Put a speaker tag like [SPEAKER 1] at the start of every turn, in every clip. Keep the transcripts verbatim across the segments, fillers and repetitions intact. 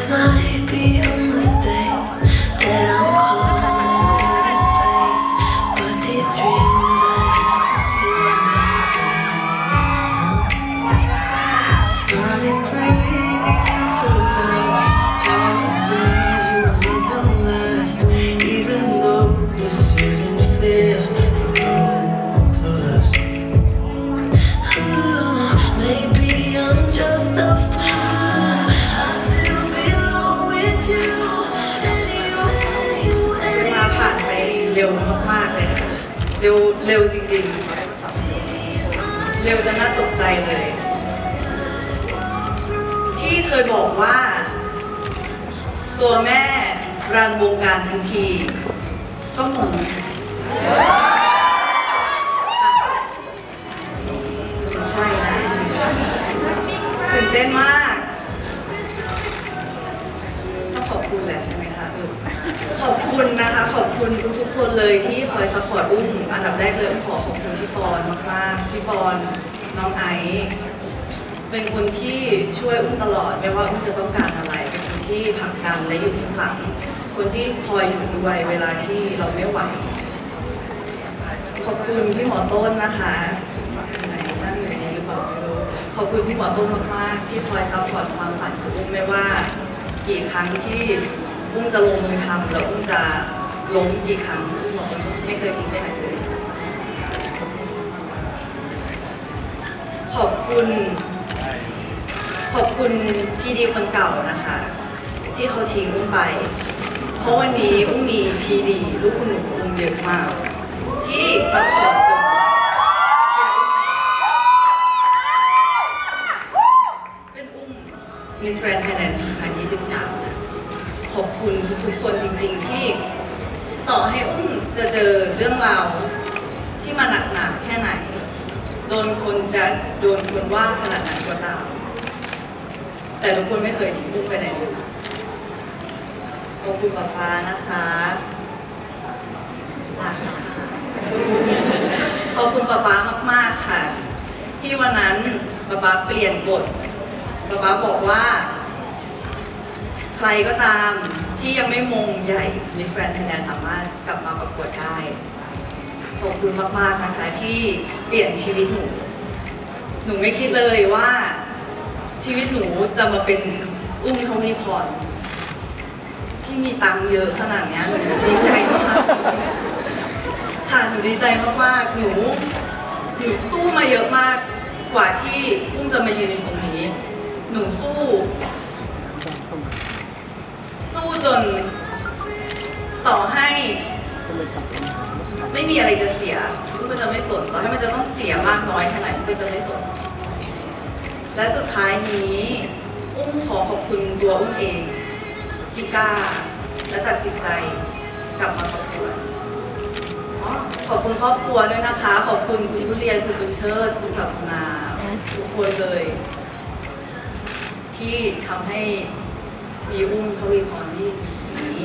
[SPEAKER 1] might be a mistake that I'm calling you this late, but these dreams I have started bringing up the past, how the things you love don't last, even though this isn't fair for both of us. Oh, maybe I'm just a fly, I still belong with you anywhere you
[SPEAKER 2] เวลาผ่านไปเร็วมากๆเลยค่ะเร็วเร็วจริงๆเร็วจนน่าตกใจเลยที่เคยบอกว่าตัวแม่รันวงการทันทีก็งงใช่นะตื่นเต้นมากต้องขอบคุณแหละใช่ไหมคะเออขอบคุณนะคะขอบคุณทุกๆคนเลยที่คอยซัพพอร์ตอุ้มอันดับแรกเลยขอขอบคุณพี่ปอนมากๆพี่ปอนน้องไอซ์เป็นคนที่ช่วยอุ้มตลอดไม่ว่าอุ้มจะต้องการอะไรเป็นคนที่ผลักดันและอยู่ข้างหลังคนที่คอยอยู่ด้วยเวลาที่เราไม่ไหวขอบคุณพี่หมอต้นนะคะไหนนั่งอยู่ในนี้หรือเปล่าไม่รู้ขอบคุณพี่หมอต้นมากๆที่คอยซัพพอร์ตความฝันของอุ้มไม่ว่ากี่ครั้งที่อุ้มจะลงมือทำแล้วอุ้มจะล้มกี่ครั้งพี่หมอต้นไม่เคยทิ้งไปไหนเลยขอบคุณขอบคุณพี่ดีคนเก่านะคะที่เขาทิ้งอุ้มไปเพราะวันนี้อุ้มมีพีดีลูกคุณหนูอุ้มเยอะมากที่ซัพพอร์ตจนเป็นอุ้มมิสแกรนด์ไทยแลนด์สองพันยี่สิบสามค่ะขอบคุณทุกๆคนจริงๆที่ต่อให้อุ้มจะเจอเรื่องราวที่มาหนักๆแค่ไหนโดนคนจัดโดนคนว่าขนาดไหนก็ตามแต่ทุกคนไม่เคยทิ้งอุ้มไปไหนเลยขอบคุณป๊าป๊านะคะขอบคุณป๊าป๊ามากๆค่ะที่วันนั้นป๊าป๊าเปลี่ยนบทป๊าป๊าบอกว่าใครก็ตามที่ยังไม่มงใหญ่ Miss Grand Thailand สามารถกลับมาประกวดได้ขอบคุณมากๆนะคะที่เปลี่ยนชีวิตหนูหนูไม่คิดเลยว่าชีวิตหนูจะมาเป็นอุ้มทวีพรที่มีตังค์เยอะขนาดนี้หนูดีใจมากค่ะหนูดีใจมากๆหนูหนูสู้มาเยอะมากกว่าที่อุ้มจะมายืนตรงนี้หนูสู้สู้จนต่อให้ไม่มีอะไรจะเสียอุ้มก็จะไม่สนต่อให้มันจะต้องเสียมากน้อยแค่ไหนอุ้มก็จะไม่สนและสุดท้ายนี้อุ้มขอขอบคุณตัวอุ้มเองที่กล้าและตัดสินใจกลับมาประกวดขอบคุณครอบครัวด้วยนะคะขอบคุณคุณทุเรียนคุณบุญเชิดคุณศักดิ์นาทุกคนเลยที่ทำให้มีอุ้มทวีพรที่นี้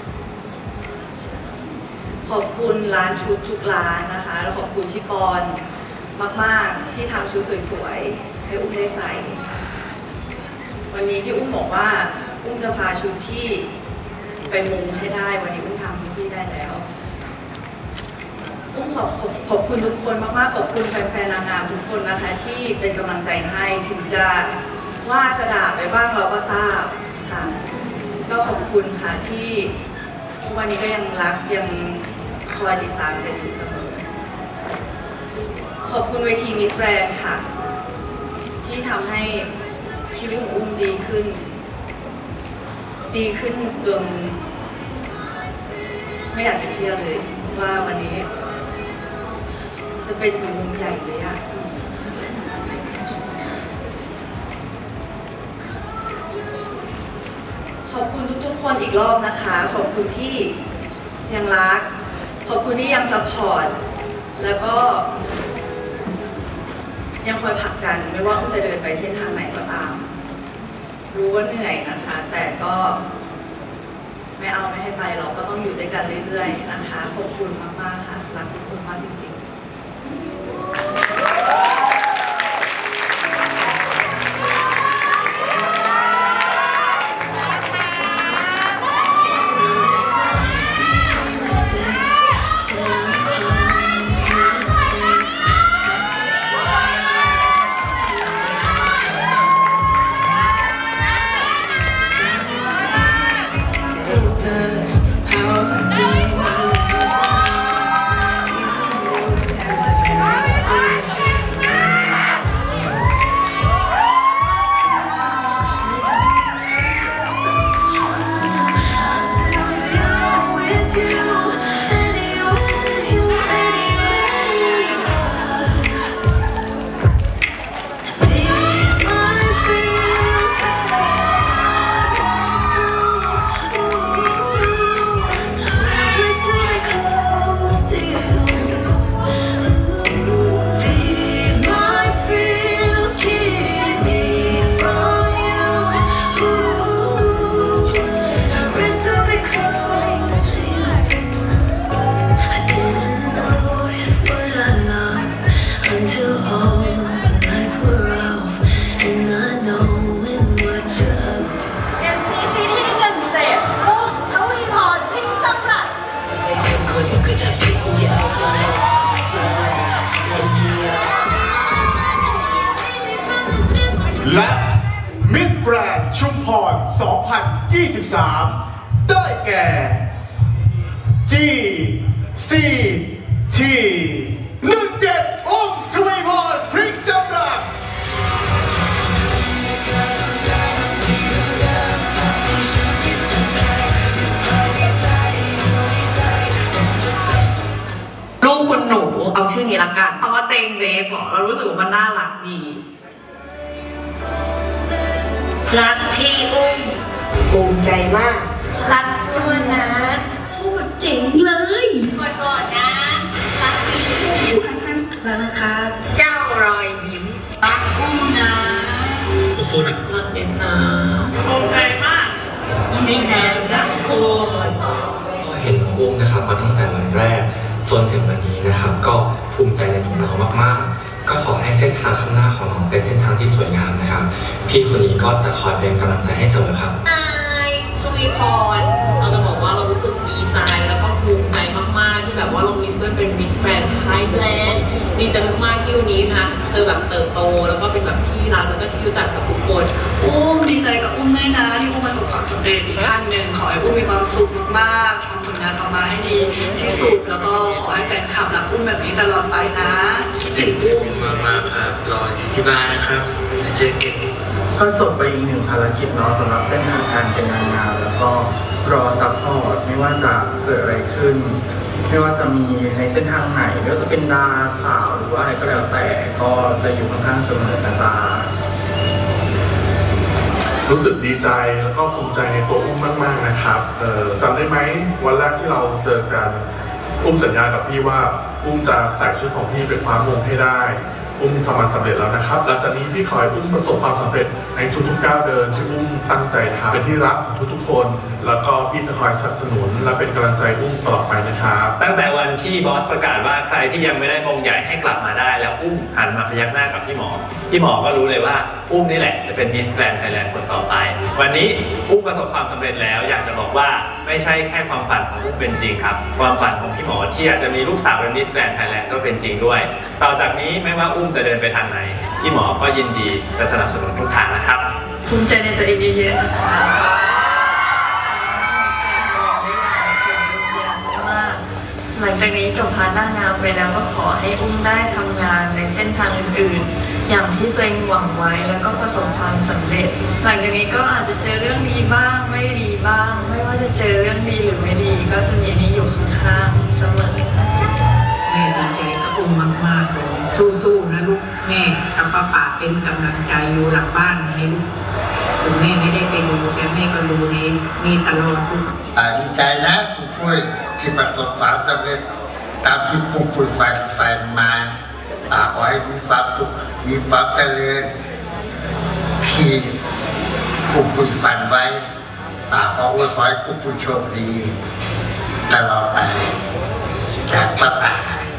[SPEAKER 2] ขอบคุณร้านชุดทุกร้านนะคะแล้วขอบคุณพี่ปอนมากๆที่ทำชุดสวยๆให้อุ้มได้ใส่วันนี้ที่อุ้มบอกว่าอุ้มจะพาชุดพี่ไปมุงให้ได้วันนี้อุ้มทำให้พี่ได้แล้วอุ้มขอบขอบขอบคุณทุกคนมากๆขอบคุณแฟนๆนางงามทุกคนนะคะที่เป็นกำลังใจให้ถึงจะว่าจะด่าไปบ้างเราก็ทราบค่ะก็ขอบคุณค่ะที่ทุกวันนี้ก็ยังรักยังคอยติดตามกันอยู่เสมอขอบคุณเวทีมิสแกรนด์ค่ะที่ทำให้ชีวิตของอุ้มดีขึ้นดีขึ้นจนไม่อยากจะเชื่อเลยว่าวันนี้จะเป็นอยู่วงใหญ่เลยอะขอบคุณทุกๆคนอีกรอบนะคะขอบคุณที่ยังรักขอบคุณที่ยังซัพพอร์ตแล้วก็ยังคอยผลักดันไม่ว่าอุ้มจะเดินไปเส้นทางไหนก็ตามรู้ว่าเหนื่อยนะคะแต่ก็ไม่เอาไม่ให้ไปเราก็ต้องอยู่ด้วยกันเรื่อยๆนะคะขอบคุณมากๆค่ะรักทุกคนมากจริงๆ
[SPEAKER 3] สองพันยี่สิบสาม ได้แก่ จี ซี ที หนึ่งเจ็ด อุ้มชวีพร พริกจำรัด
[SPEAKER 4] ลูกคุณหนูเอาชื่อนี้ละกันเพราะว่าเตงเวฟบอกเรารู้สึกว่ามันน่ารักดี
[SPEAKER 5] รักพี่อุ้มภูมิใจมากรักชวนนะโคตรเจ๋งเลยกดก่อนนะรักพี่อยู่ข้างๆแล้วนะคะเจ้ารอยยิ้มรักอุ้มนะ
[SPEAKER 4] สู้ๆนะรักเอ็นนะภูมิใจมากมีแทนรักคุณ
[SPEAKER 6] เห็นน้องอุ้มนะครับมาตั้งแต่วันแรกจนถึงวันนี้นะครับก็ภูมิใจในตัวน้องมากๆก็ขอให้เส้นทางข้างหน้าของน้องเป็นเส้นทางที่สวยงามนะครับพี่คนนี้ก็จะคอยเป็นกำลังใจให้เสมอครับ
[SPEAKER 7] นายชวีพรเราจะบอกว่าเรารู้สึกดีใจแล้วก็ภูมิใจมากๆที่แบบว่าเรามีเพื่อนเป็นมิสแกรนด์ไทยแลนด์ดีใจมากๆที่วันนี้นะเธอแบบเติบโตแล้วก็เป็นแบบที่รักแล้วก็ที่รู้จักกับทุกคน
[SPEAKER 2] อุ้มดีใจกับอุ้มด้วยนะที่อุ้มประสบความสำเร็จอีกขั้นหนึ่งขอให้อุ้มมีความสุขมากๆทำผลงานออกมาให้ดีที่สุดแล้วก็ขอให้แฟนคลับรักอุ้มแบบนี้ตลอดไปนะ
[SPEAKER 8] คิดถึงอุ้มมากๆครับรอที่บ้านนะครับเจอกัน
[SPEAKER 9] ก็จบไปอีกหนึ่งภารกิจเนาะสำหรับเส้นทางการเป็นนางงามแล้วก็รอซัพพอร์ตไม่ว่าจะเกิดอะไรขึ้นไม่ว่าจะมีในเส้นทางไหนไม่ว่าจะเป็นดาราสาวหรือว่าอะไรก็แล้วแต่ก็จะอยู่ข้างๆเสมอนะจ๊ะ
[SPEAKER 3] รู้สึกดีใจแล้วก็ภูมิใจในตัวอุ้มมากๆนะครับจำได้ไหมวันแรกที่เราเจอกันอุ้มสัญญากับพี่ว่าอุ้มจะใส่ชุดของพี่ไปคว้ามงให้ได้อุ้มทำมาสำเร็จแล้วนะครับหลังจากนี้พี่ขอให้อุ้มประสบความสำเร็จในทุกๆก้าวเดินที่อุ้มตั้งใจทำเป็นที่รักของทุกๆคนแล้วก็พี่จะคอยสนับสนุนและเป็นกำลังใจอุ้มตลอดไปนะครับ
[SPEAKER 10] ตั้งแต่วันที่บอสประกาศว่าใครที่ยังไม่ได้มงใหญ่ให้กลับมาได้แล้วอุ้มหันมาพยักหน้ากับพี่หมอพี่หมอก็รู้เลยว่าอุ้มนี่แหละจะเป็นมิสแกรนด์ไทยแลนด์คนต่อไปวันนี้อุ้มประสบความสำเร็จแล้วอยากจะบอกว่าไม่ใช่แค่ความฝันของอุ้มเป็นจริงครับความฝันของพี่หมอที่อยากจะมีลูกสาวเป็นมิสแกรนด์ไทยแลนด์ก็เป็นจริงด้วยต่อจากนี้ไม่ว่าอุ้มจะเดินไปทางไหนพี่หมอก็ยินดีจะสนับสนุนทุกทางนะครับ
[SPEAKER 2] ภูมิใจในตัวเองเยอะๆนะคะหลังจากนี้จบพาร์ทหน้างานไปแล้วก็ขอให้อุ้มได้ทำงานในเส้นทางอื่นๆอย่างที่ตัวเองหวังไว้แล้วก็ประสบความสำเร็จหลังจากนี้ก็อาจจะเจอเรื่องดีบ้างไม่ดีบ้างไม่ว่าจะเจอเรื่องดีหรือไม่ดีก็จะมีนี้อยู่ข้างๆเสมอนะจ๊ะ
[SPEAKER 4] แม่ดีใจกับอุ้มมากๆเลยสู้ๆนะลูกแม่กับป้าป๋าเป็นกำลังใจอยู่หลังบ้านให้ลูกถึงแม่ไม่ได้ไปดูแต่แม่ก็ดูในนี่ตลอดลูก
[SPEAKER 8] ดีใจนะคุณปุ้ยที่ประสบความสำเร็จตามที่ปุ้ยปุ้ยฝันฝันมาขอให้มีความสุขมีความเจริญที่ปุ้ยปุ้ยฝันไว้ขออวยพรให้ปุ้ยปุ้ยโชคดีตลอดไปจากป้าป๋า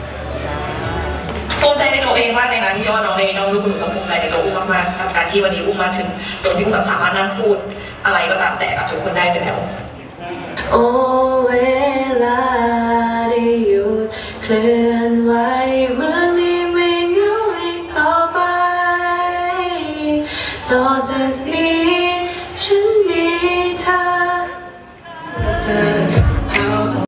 [SPEAKER 2] ภูมิใจในตัวเองมากเลยนะที่เชื่อว่าน้องเนยน้องลูกหนูต้องภูมิใจในตัวอุ้มมากๆกับการที่วันนี้อุ้มมาถึงตรงที่อุ้มแบบสามารถนั่งพูดอะไรก็ตามแต่กับทุกคนได้ไปแล้วโอ้เวลาได้หยุดเคลื่อน